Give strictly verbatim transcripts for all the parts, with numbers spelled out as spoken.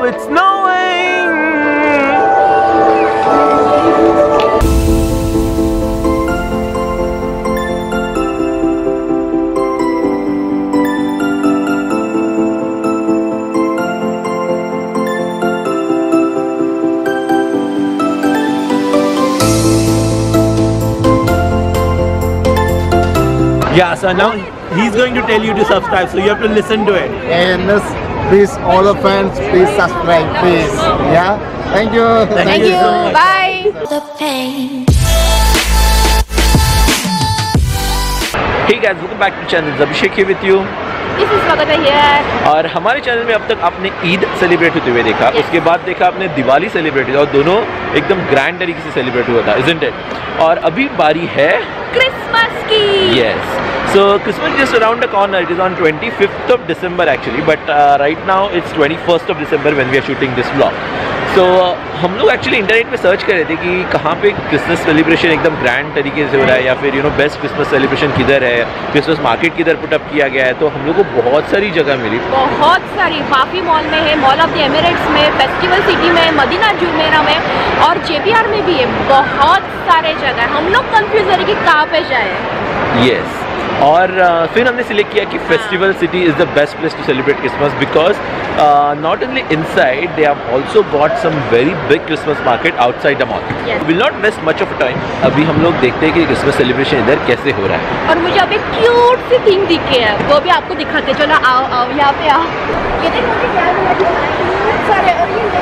it's snowing. Yeah, so now he's going to tell you to subscribe, so you have to listen to it. And this, please, all the fans, please subscribe, please. Yeah, thank you. Thank, thank you. you so Bye. The pain. Hey guys, welcome back to channel. Abhishek here with you. This is Swagata here. और हमारे channel में अब तक आपने Eid celebrate होते हुए देखा, yes. उसके बाद देखा आपने दिवाली सेलिब्रेट किया और दोनों एकदम ग्रैंड तरीके से सेलिब्रेट हुआ था, isn't it? और अभी बारी है क्रिसमस की. Yes. So Christmas is just around the corner. It is on twenty-fifth of December actually, but uh, right now it's twenty-first of December when we are shooting this vlog. So uh, हम लोग actually internet पे search कर रहे थे कि कहाँ पे Christmas celebration एकदम ग्रैंड तरीके से हो रहा है या फिर you know best Christmas celebration किधर है, क्रिसमस मार्केट किधर पुटअप किया गया है. तो हम लोग को बहुत सारी जगह मिली, बहुत सारी. वाफी मॉल में है, मॉल ऑफ द एमिरेट्स में, फेस्टिवल सिटी में, मदीना जुमेरा में और जेपीआर में भी है. बहुत सारे जगह. हम लोग कंफ्यूज हो रहे कि कहाँ पे जाए. यस. और uh, फिर हमने सिलेक्ट किया कि festival city is the best place to celebrate Christmas because not only inside they have also got some very big Christmas market outside the mall. Will not waste much of time. अभी हम लोग देखते हैं कि Christmas celebration इधर कैसे हो रहा है. और मुझे अभी क्यूट सी थिंग दिखे है, वो भी आपको दिखाते. चलो आओ आओ यहाँ पे आओ. ये देखो क्या सारे.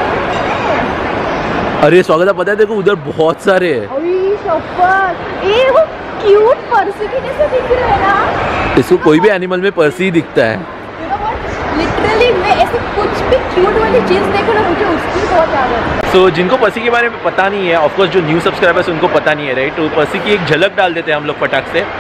अरे स्वागत, पता है देखो उधर बहुत सारे हैं. ए वो क्यूट पर्सी के जैसे दिख रहा है ना. इसको कोई भी एनिमल में पर्सी ही दिखता है. लिटरली मैं ऐसे कुछ भी क्यूट वाली चीज देखो ना, मुझे उसकी बहुत आदत. सो so, जिनको पर्सी के बारे में पता नहीं है, ऑफ कोर्स जो न्यू सब्सक्राइबर्स उनको पता नहीं है, राइट. तो पर्सी की एक झलक डाल देते हैं हम लोग फटाक से.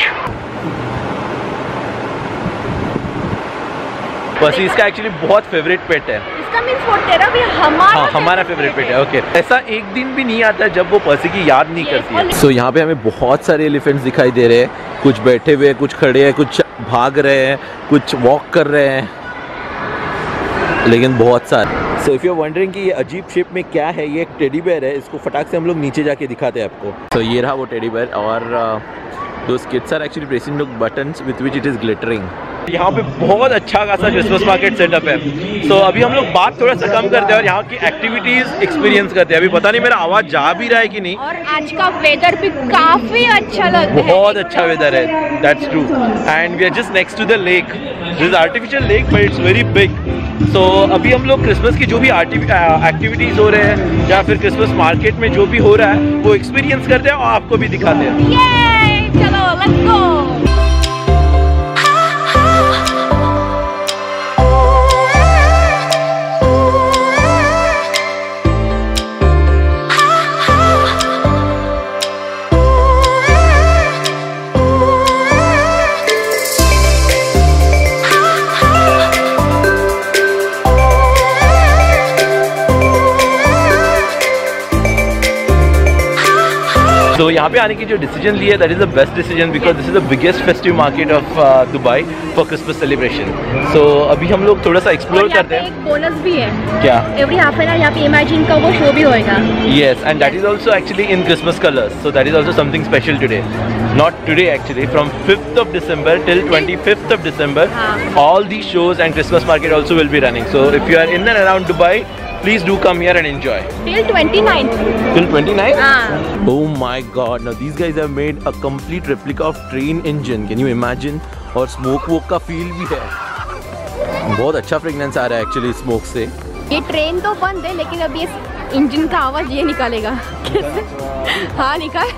पर्सी इसका एक्चुअली बहुत फेवरेट पेट है. इसका मींस वो तेरा भी हमारा हाँ, हमारा फेवरेट पेट है. ओके. ऐसा एक दिन भी नहीं आता जब वो पर्सी की याद नहीं करती है. सो so, यहाँ पे हमें बहुत सारे एलिफेंट्स दिखाई दे रहे हैं. कुछ बैठे हुए, कुछ खड़े हैं, कुछ भाग रहे हैं, कुछ वॉक कर रहे हैं, लेकिन बहुत सारे. So if you are wondering कि ये अजीब शेप में क्या है, ये एक टेडी बेयर है. इसको फटाक से हम लोग नीचे जाके दिखाते हैं आपको. तो so, ये रहा वो टेडी बेयर और those kids are actually pressing the buttons with which it is glittering. यहाँ पे बहुत अच्छा खासा क्रिसमस मार्केट सेटअप है. सो so, अभी हम लोग बात थोड़ा सा कम करते हैं और यहाँ की एक्टिविटीज एक्सपीरियंस करते हैं. अभी पता नहीं मेरा आवाज जा भी रहा है कि नहीं. और आज का वेदर भी काफी अच्छा लग रहा है. बहुत अच्छा वेदर है. That's true. And we are just next to the lake. This is artificial lake but it's very big. So अभी हम लोग क्रिसमस की जो भी एक्टिविटीज हो रहे हैं या फिर क्रिसमस मार्केट में जो भी हो रहा है वो एक्सपीरियंस करते हैं और आपको भी दिखाते हैं. ये चलो लेट्स गो. तो यहाँ पे आने की जो डिसीजन ली है that is the best decision because this is the biggest festive market of Dubai for Christmas celebration. So अभी हम लोग थोड़ा सा एक्सप्लोर करते हैं. एक बोनस भी है. क्या? एवरी हाफ एन आवर यहाँ पे इमेजिन का वो शो भी होएगा. Yes, and that is also actually in Christmas colours. So that is also something special today. Not today actually, from fifth of December till twenty-fifth of December, all these shows and Christmas market also will be running. So if you are in and around Dubai, please do come here and enjoy. Till twenty-ninth. Till twenty-ninth? Ah. Oh my God! Now these guys have made a complete replica of train engine. Can you imagine? और smoke wok का feel भी है. बहुत अच्छा fragrance आ रहा है actually smoke से. ये ट्रेन तो बंद है लेकिन अब ये इंजन का आवाज ये निकालेगा. कैसे? हाँ निकाल.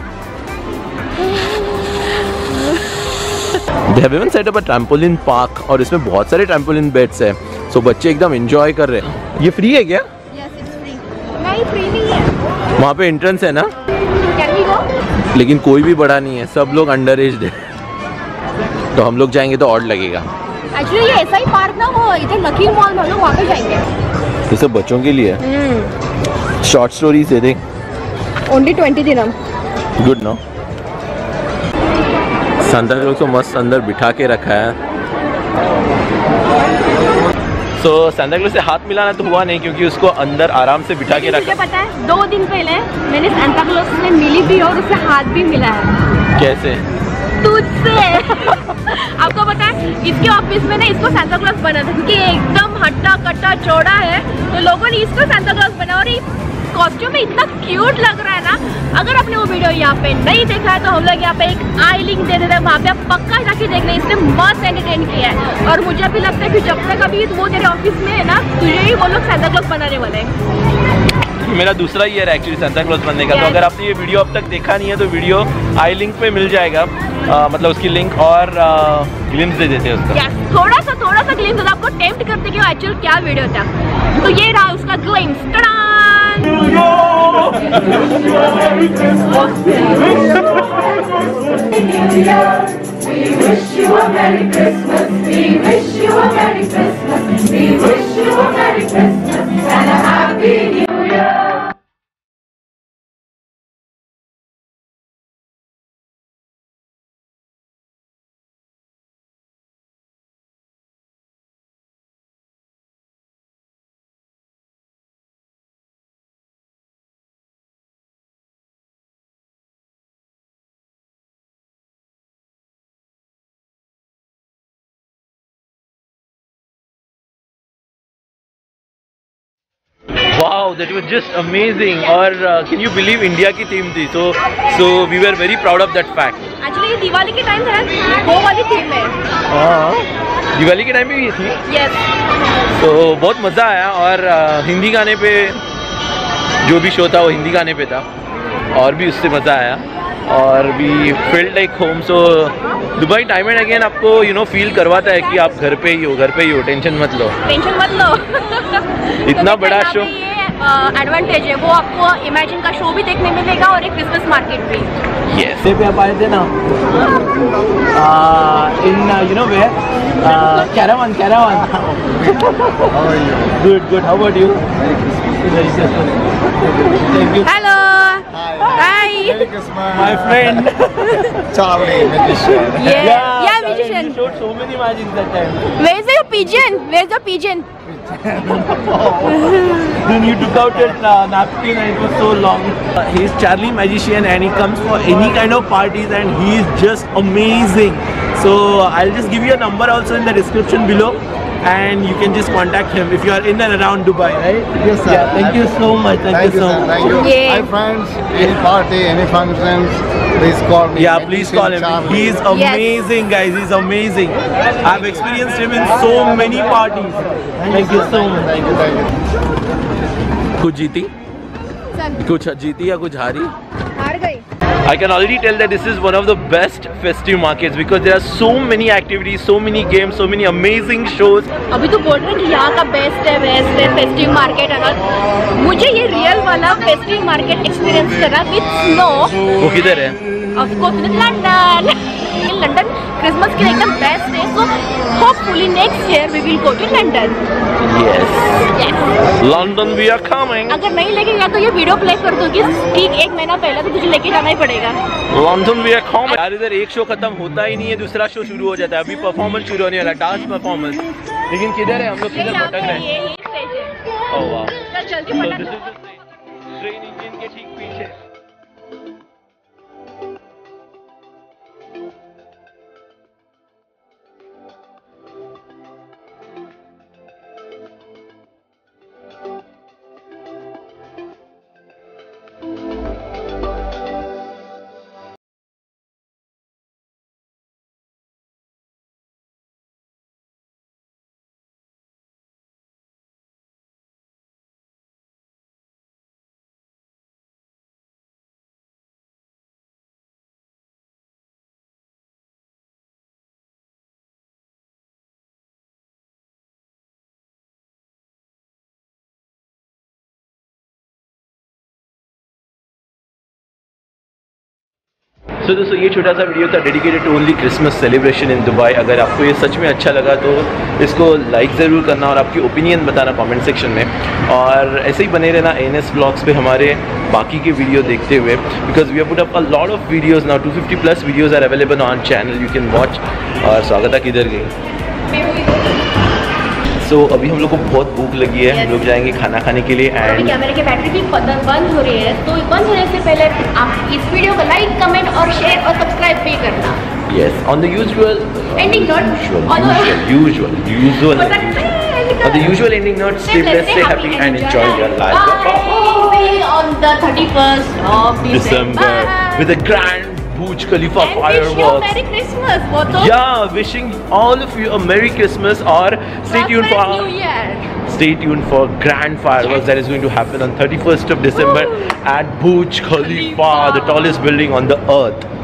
They have even set up a trampoline park और इसमें बहुत सारे trampoline beds हैं. So बच्चे एकदम enjoy कर रहे हैं. ये free है क्या? Yes, it's free. नहीं free नहीं है. वहाँ पे entrance है ना? Can we go? लेकिन कोई भी बड़ा नहीं है, सब लोग अंडर एज्ड है. तो हम लोग जाएंगे तो और लगेगा. Actually ये ऐसा ही पार्क ना हो, इधर नकील मॉल में हम लोग वहाँ पे जाएंगे. ये सब बच्चों के लिए है. शॉर्ट स्टोरीज है देख. Only twenty dirham. Good no. Santa Claus को मस्त अंदर बिठा के रखा है. सो सांता क्लॉज से हाथ मिलाना तो हुआ नहीं क्योंकि उसको अंदर आराम से बिठा के रखा। मुझे पता है, दो दिन पहले मैंने सांता क्लॉज से मिली भी और उससे हाथ भी मिला है। कैसे? तुझसे। आपको पता है इसके ऑफिस में ना इसको सांता क्लॉज बना था क्योंकि एकदम हट्टा कट्टा चौड़ा है, तो लोगों ने इसको सांता क्लॉज बना और कॉस्ट्यूम में इतना क्यूट लग रहा है ना। अगर आपने वो वीडियो यहाँ पे नहीं देखा है तो हम लोग यहाँ पे एक आई लिंक दे देते हैं, वहाँ पे आप पक्का जाके देखना, इसने मस्त एंटरटेन किया है। और मुझे भी लगता है कि जब तक अभी वो तेरे ऑफिस में है ना, तुझे ही वो लोग सांता क्लॉज बनाने वाले हैं। मेरा दूसरा ईयर है एक्चुअली सांता क्लॉज बनने का, तो अगर आपने ये वीडियो अब तक देखा नहीं है तो वीडियो आई लिंक पे मिल जाएगा, आ, मतलब उसकी लिंक और ग्लिम्स दे देते हैं उसका। yes, थोड़ा सा थोड़ा सा ग्लिम्स होता, आपको टेम्प्ट करते कि एक्चुअल क्या वीडियो था। तो ये रहा उसका glimpse. We wish you a Merry Christmas. We wish you a Merry Christmas. We wish you a Merry Christmas and a Happy New Year. Wow, that was just amazing. और uh, can you believe India की team थी, so so we were very proud of that fact. Actually ये दिवाली के time था, वो वाली team है। हाँ, दिवाली के टाइम में भी थी। Yes. तो बहुत मज़ा आया और uh, हिंदी गाने पे जो भी शो था वो हिंदी गाने पे था और भी उससे मज़ा आया और we felt like home. So Dubai time and again आपको यू नो फील करवाता है कि आप घर पे ही हो, घर पे ही हो, टेंशन मत लो, टेंशन मत लो। इतना बड़ा शो। एडवांटेज है वो, आपको इमेजिन का शो भी देखने मिलेगा और एक क्रिसमस मार्केट भी। यस पे आप आए थे ना in you know where caravan caravan. Good good, how about you? Thank you. Hello hi Merry Christmas. My friend. Charlie, magician. yeah yeah, yeah magician. He showed so many magic that time. Where is your pigeon? Where is your pigeon? Then you took out that uh, napkin and it was so long. Uh, he is Charlie Magician and he comes for any kind of parties and he is just amazing. So I'll just give you a number also in the description below and you can just contact him if you are in and around Dubai, right? Yes, sir. Yeah, thank you so much. Thank, Thank you you, so sir. much. Thank you. Yeah. Hi, friends. Any party, any functions, please call me. Yeah, please call him. Charlie. He is amazing, guys. He's amazing. I've experienced him in so many parties. Thank you so much. Thank you, thank you. कुछ जीती, कुछ जीती या कुछ हारी? हार गई। I can already tell that this is one of the best festive markets because there are so many activities, so many games, so many amazing shows. अभी तो बोल रहे हैं कि यहाँ का बेस्ट है, बेस्ट है फेस्टिव मार्केट है ना। मुझे ये रियल वाला फेस्टिव मार्केट एक्सपीरियंस करा विद स्नो। वो किधर है? Of course in London. London Christmas के लिए एकदम बेस्ट है, so hopefully next year we will go to London. Yes. Yes. London we are coming. अगर नहीं लेके गया तो ये वीडियो प्ले कर दूंगी ठीक एक महीना पहले, तो तुझे लेके जाना ही पड़ेगा। London we are coming. यार इधर एक शो खत्म होता ही नहीं है, दूसरा शो शुरू हो जाता है। अभी परफॉर्मेंस शुरू होने वाला है, डांस परफॉर्मेंस। लेकिन किधर है, हम लोग किधर यहाँ भटक पे रहे हैं? ये ये स्टेज है। Oh wow. चल जल्दी So फटाफट। this is the train engine के ठीक पीछे। सो so, दोस्तों ये छोटा सा वीडियो था dedicated to only Christmas celebration in Dubai. अगर आपको ये सच में अच्छा लगा तो इसको लाइक ज़रूर करना और आपकी ओपिनियन बताना कमेंट सेक्शन में, और ऐसे ही बने रहना एन एस ब्लॉग्स पे हमारे बाकी के वीडियो देखते हुए, because we have put up a lot of videos now, two fifty plus videos are available on channel, you can watch. और स्वागत है किधर गई? सो so, अभी हम लोग को बहुत भूख लगी है, हम लोग जाएंगे खाना खाने के लिए। अभी एंड कैमरे की बैटरी भी बंद हो रही है, तो बंद होने से पहले आप इस वीडियो को लाइक, कमेंट और शेयर और सब्सक्राइब भी करना। Yes, on the usual ending note, usual usual usual on the usual ending note, stay blessed, stay happy and enjoy your life. Bye. On the thirty-first of December, December with a grand Burj Khalifa and wish you a fireworks. Merry Christmas. वो तो Yeah, wishing all of you a Merry Christmas or stay tuned for Prosperous New Year. stay tuned for grand fireworks that is going to happen on thirty-first of December Woo. at Burj Khalifa, Khalifa. the tallest building on the earth.